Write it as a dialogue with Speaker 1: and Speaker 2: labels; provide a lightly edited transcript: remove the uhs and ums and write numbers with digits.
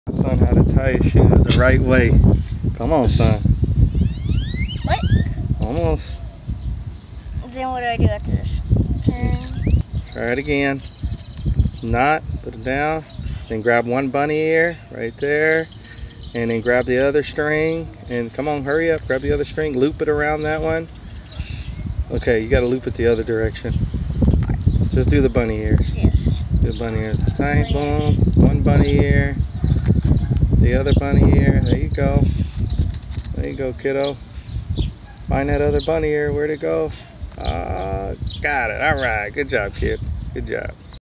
Speaker 1: Son how to tie his shoes the right way. Come on, son.
Speaker 2: What?
Speaker 1: Almost.
Speaker 2: Then what do I do after this? Turn.
Speaker 1: Try it again. Knot, put it down. Then grab one bunny ear right there. And then grab the other string. And come on, hurry up. Grab the other string. Loop it around that one. Okay, you got to loop it the other direction. Just do the bunny ears.
Speaker 2: Yes.
Speaker 1: Do the bunny ears. Tight, boom. One bunny ear. The other bunny ear. There you go. There you go, kiddo. Find that other bunny ear. Where'd it go? Got it. All right. Good job, kid. Good job.